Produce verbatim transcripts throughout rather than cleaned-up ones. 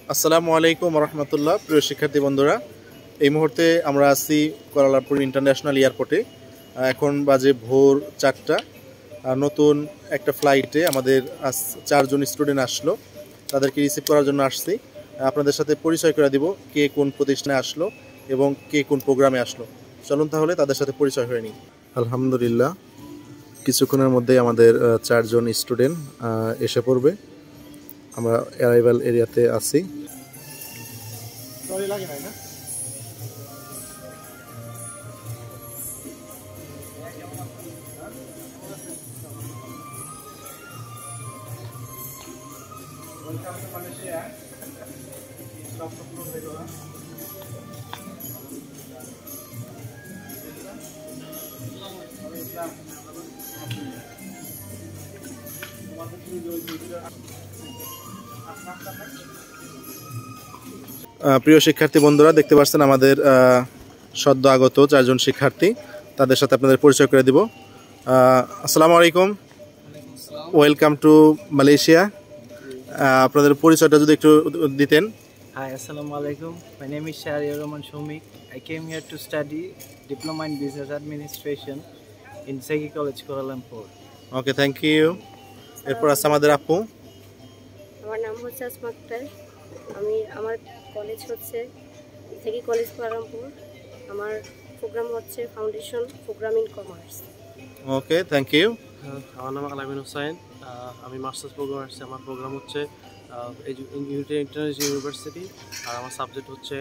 আসসালামু আলাইকুম রহমতুল্লাহ। প্রিয় শিক্ষার্থী বন্ধুরা, এই মুহূর্তে আমরা আছি কুয়ালালামপুর ইন্টারন্যাশনাল এয়ারপোর্টে। এখন বাজে ভোর চারটা। নতুন একটা ফ্লাইটে আমাদের চারজন স্টুডেন্ট আসলো, তাদেরকে রিসিভ করার জন্য আসছি। আপনাদের সাথে পরিচয় করে দিব কে কোন প্রতিষ্ঠানে আসলো এবং কে কোন প্রোগ্রামে আসলো। চলুন তাহলে তাদের সাথে পরিচয় হয়ে নিই। আলহামদুলিল্লাহ, কিছুক্ষণের মধ্যেই আমাদের চারজন স্টুডেন্ট এসে পড়বে। আমরা অ্যারাইভাল এরিয়াতে আছি। প্রিয় শিক্ষার্থী বন্ধুরা, দেখতে পাচ্ছেন আমাদের সদ্য আগত চারজন শিক্ষার্থী, তাদের সাথে আপনাদের পরিচয় করে দিব। আসসালামু আলাইকুম, ওয়েলকাম টু মালয়েশিয়া। আপনাদের পরিচয়টা যদি একটু দিতেন। Hi, assalamu alaikum. My name is Shahriar Rahman Shomik. I came here to study Diploma in Business Administration in SEGi College, Kuala Lumpur. Okay, thank you. এরপর আছে আমাদের আপু। আমার নাম হচ্ছে আসমাক্তার। আমি আমার কলেজ হচ্ছে SEGi College, Kuala Lumpur. আমার প্রোগ্রাম হচ্ছে foundation program in commerce. Okay, thank you. আমার নাম আলামিন হোসেন। আমি মাস্টার্স প্রোগ্রাম আসছি। আমার প্রোগ্রাম হচ্ছে ইন্টারন্যাশনাল ইউনিভার্সিটি, আর আমার সাবজেক্ট হচ্ছে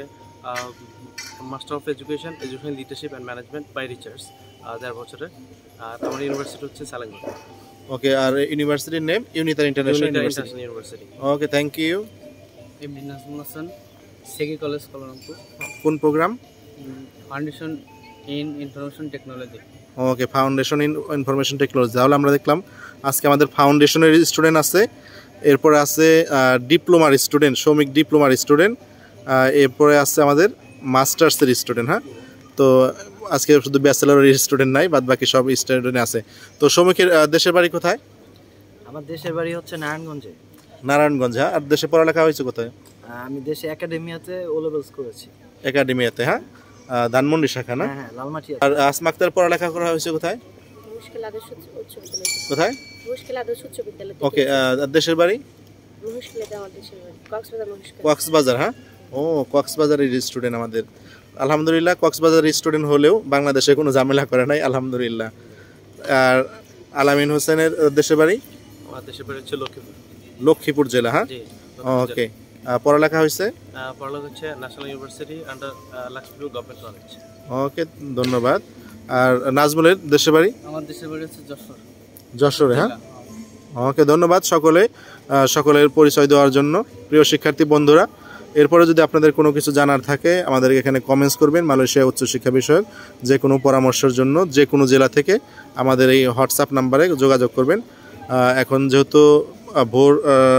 master of education education leadership and management by research দেড় বছরে। আর আমার ইউনিভার্সিটি হচ্ছে সালাঙ্গি। ওকে, আর ইউনিভার্সিটির name Unitar International University. Okay, thank you. Ibn Nazmul Hasan, SEGi College, Kuala Lumpur. কোন প্রোগ্রাম? Foundation in Information Technology. Okay, foundation in information technology. তাহলে আমরা দেখলাম আজকে আমাদের ফাউন্ডেশনের স্টুডেন্ট আছে, এরপরে আছে ডিপ্লোমার স্টুডেন্ট, শ্রমিক ডিপ্লোমার স্টুডেন্ট, এরপরে আছে আমাদের মাস্টার্সের স্টুডেন্ট। হ্যাঁ, তো আজকে শুধু ব্যাচেলরের স্টুডেন্ট নাই, বাদ বাকি সব স্টুডেন্ট আছে। তো শ্রমিকের দেশের বাড়ি কোথায়? আমার দেশের বাড়ি হচ্ছে নারায়ণগঞ্জে। নারায়ণগঞ্জ। হ্যাঁ, আর দেশে পড়ালেখা হয়েছে কোথায়? আমি দেশে একাডেমিয়াতে ও লেভেলস করেছি। একাডেমিয়াতে, হ্যাঁ, ধানমন্ডি শাখা না? হ্যাঁ, লালমাটি। আর আসমাক্তার পড়ালেখা করা হয়েছে কোথায়? মুশকিল আদর্শ উচ্চ বিদ্যালয়। কোথায়? মুশকিল আদর্শ উচ্চ বিদ্যালয়। ওকে, দেশের বাড়ি? মুশকিলে আমার দেশের বাড়ি কক্সবাজার। মুশকিল কক্সবাজার। হ্যাঁ, ও কক্সবাজারের স্টুডেন্ট আমাদের। আলহামদুলিল্লাহ, কক্সবাজারের স্টুডেন্ট হলেও বাংলাদেশে কোনো ঝামেলা করে নাই, আলহামদুলিল্লাহ। আর আলামিন হোসেনের দেশের বাড়ি? আমার দেশের বাড়ি হচ্ছে লক্ষ্মীপুর। লক্ষ্মীপুর জেলা। হ্যাঁ, ওকে। পড়ালেখা হয়েছে? পড়ালেখা হচ্ছে National University under Lakshmipur government college. Okay, ধন্যবাদ। আর নাজমুলের দেশের বাড়ি? আমার দেশের বাড়ি হচ্ছে যশোর। যশোরে। হ্যাঁ, ওকে, ধন্যবাদ সকলে সকলের পরিচয় দেওয়ার জন্য। প্রিয় শিক্ষার্থী বন্ধুরা, এরপরে যদি আপনাদের কোনো কিছু জানার থাকে আমাদের এখানে কমেন্টস করবেন। মালয়েশিয়া উচ্চশিক্ষা বিষয়ক যে কোনো পরামর্শের জন্য যে কোনো জেলা থেকে আমাদের এই হোয়াটসঅ্যাপ নাম্বারে যোগাযোগ করবেন। এখন যেহেতু ভোর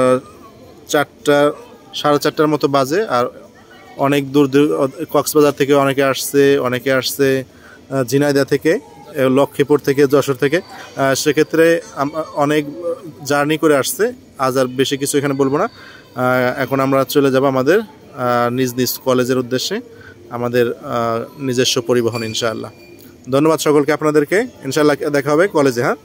চারটা সাড়ে চারটার মতো বাজে, আর অনেক দূর দূর কক্সবাজার থেকে অনেকে আসছে, অনেকে আসছে ঝিনাইদহ থেকে, লক্ষ্মীপুর থেকে, যশোর থেকে। সেক্ষেত্রে অনেক জার্নি করে আসছে। আজ আর বেশি কিছু এখানে বলবো না। এখন আমরা চলে যাব আমাদের নিজ নিজ কলেজের উদ্দেশ্যে, আমাদের নিজস্ব পরিবহন ইনশাআল্লাহ। ধন্যবাদ সকলকে, আপনাদেরকে। ইনশাআল্লাহ দেখা হবে কলেজে। হ্যাঁ,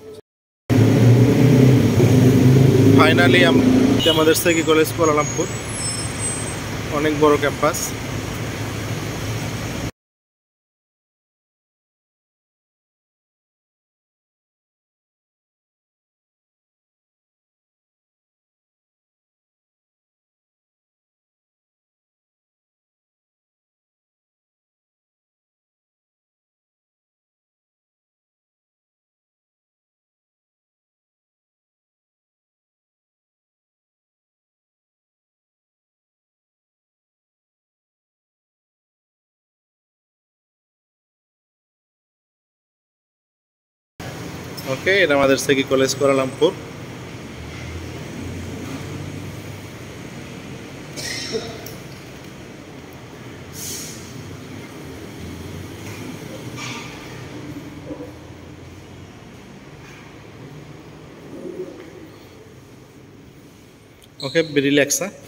ফাইনালি আমাদের SEGi কলেজ কুয়ালালামপুর, অনেক বড় ক্যাম্পাস। ওকে, এটা আমাদের SEGi college Kuala Lumpur. Okay, be relaxed, huh?